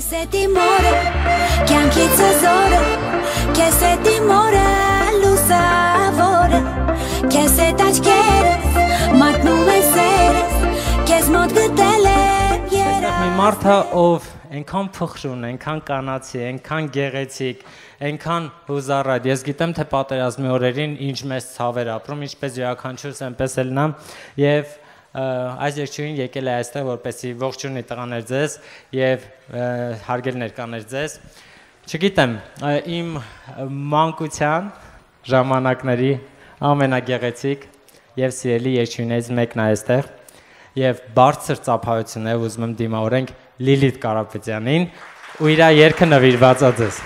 Kese timore, kjankit zore, kese timore, lusavore, kese taçkeres, matնում է սերես, kez mot գտել եմ երաս։ Մի մարդը, ով այնքան փխրուն, այնքան կանացի, այնքան գեղեցիկ, այնքան հուզառատ, ես գիտեմ, թե պատերազմի օրերին ինչ մեծ ցավեր ապրում, ինչպես յուրաքանչյուրս, այնպես էլ նա, եւ այս երգչուհին եկել է այստեղ, որպեսզի ողջունի տղաներ ձեզ եւ հարգել ներկաներ ձեզ։ Չգիտեմ, իմ մանկության ժամանակների ամենագեղեցիկ եւ սիրելի երգչուհիներից մեկն է այստեղ եւ բարձր ծափայություն է, ուզում եմ դիմավորենք Լիլիթ Կարապետյանին ու իր երգը նվիրված է ձեզ։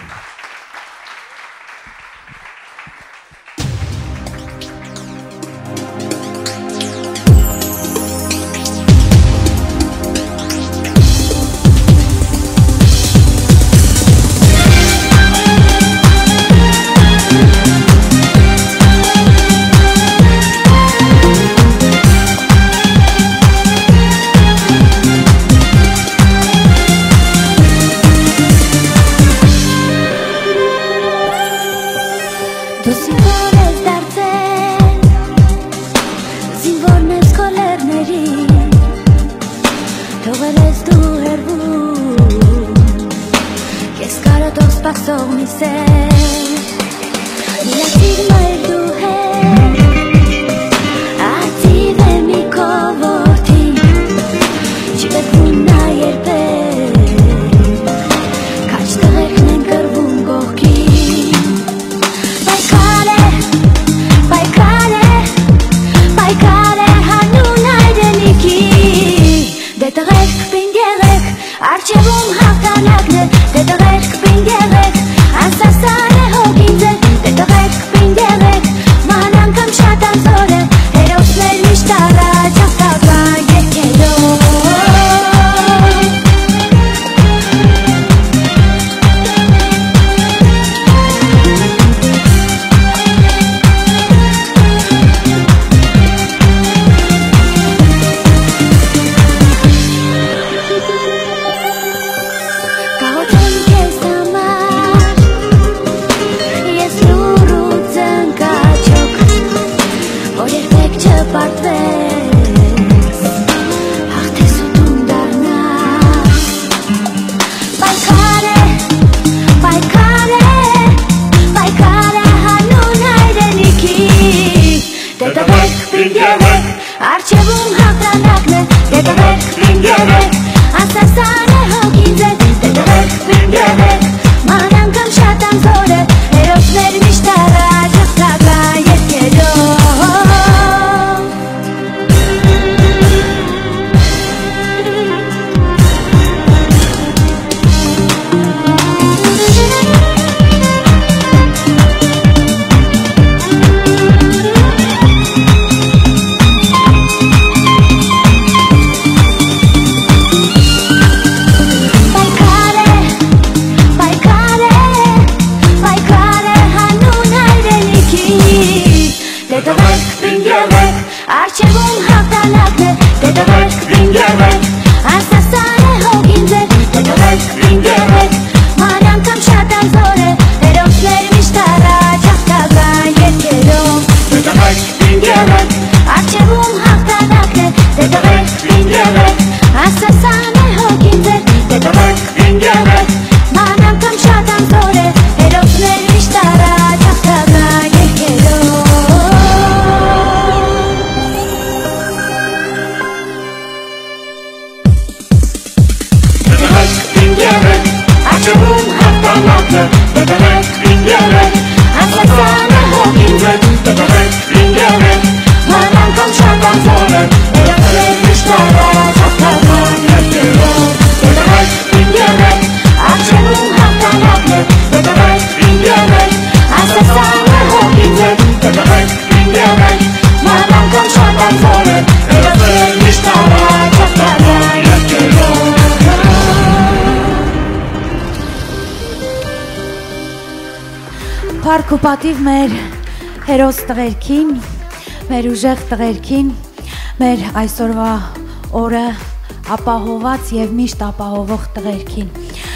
Փառք ու պատիվ մեր հերոս տղերքին, մեր ուժեղ տղերքին, մեր այսօրվա օրը ապահոված եւ միշտ ապահովող տղերքին։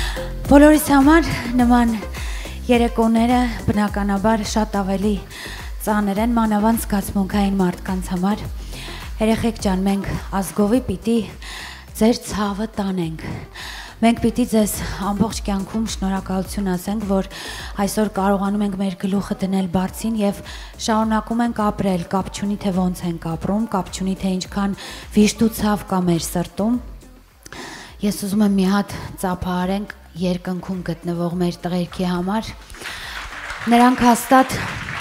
Բոլորիս համար նման երեկոները բնականաբար շատ ավելի ծանր են մանավանդ զգացմունքային մարդկանց համար։ Երեխեք ջան, մենք ազգովի պիտի ձեր ցավը տանենք։ Մենք պիտի ձեզ ամբողջ կյանքում շնորհակալություն ասենք, որ այսօր կարողանում ենք մեր գլուխը դնել բարձին եւ շարունակում ենք ապրել, կապ չունի թե ոնց ենք ապրում, կապ չունի թե ինչքան վիշտ ու ցավ կա մեր սրտում։ Ես ուզում եմ մի հատ ծափահարենք երկնքում գտնվող մեր տղերքի համար։ Նրանք հաստատ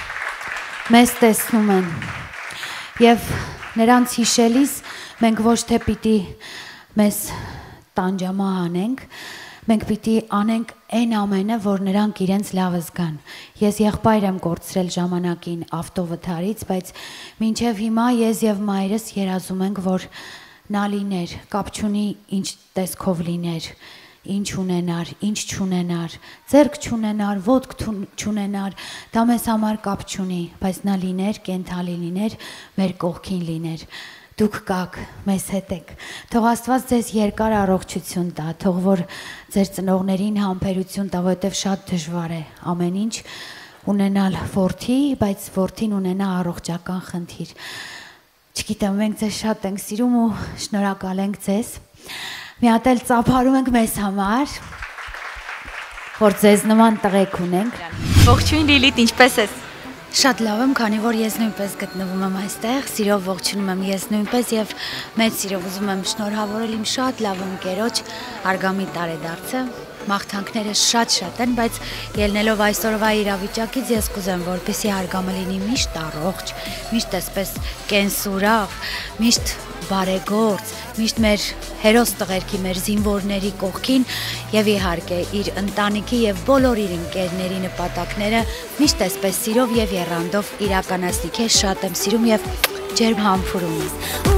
մեզ տեսնում են եւ նրանց հիշելիս մենք ոչ թե պիտի մեզ տանջամահանենք, մենք պիտի անենք այն ամենը, որ նրանք իրենց լավը զգան։ Ես եղբայր եմ կորցրել ժամանակին ավտովթարից, բայց մինչև հիմա ես եւ մայրս երազում ենք, որ նա լիներ, կապ չունի ինչ տեսքով լիներ, ինչ ունենար, ինչ չունենար, ձեռք չունենար, ոտք չունենար, դա մեզ համար կապ չունի, բայց նա լիներ, կենթանի լիներ, մեր կողքին լիներ։ Դուք կաք, մեզ հետ եք, թող Աստված ձեզ երկար առողջություն տա, թող որ ձեր ծնողներին համբերություն տա, որովհետև շատ դժվար է ամեն ինչ ունենալ որդի, բայց որդին ունենա առողջական խնդիր։ Չգիտեմ, մենք ձեզ շատ ենք սիրում ու շնորհակալ ենք ձեզ։ Մի հատ էլ ծափարում ենք մեզ համար, որ ձեզ նման տղեկ ունենք։ Ողջույն Լիլիթ, ինչպես ես։ Շատ լավ եմ, քանի որ ես նույնպես գտնվում եմ այստեղ, սիրով ողջունում եմ ես նույնպես եւ մեծ սիրով ուզում եմ շնորհավորել իմ շատ լավ ընկերոջ Արգամի տարեդարձը։ Մաղթանքները շատ են, բայց ելնելով այսօրվա իրավիճակից ես կուզեմ, որպեսզի Արգամը լինի միշտ առողջ, միշտ այսպես կենսուրախ, միշտ բարեգործ, միշտ մեր հերոս տղերքի, մեր զինվորների կողքին եւ իհարկե իր ընտանիքի եւ բոլոր իր ընկերների նպատակները միշտ այսպես սիրով եւ եռանդով իրականացնի։ Քեզ շատ եմ սիրում եւ ջերմ համբուրում եմ։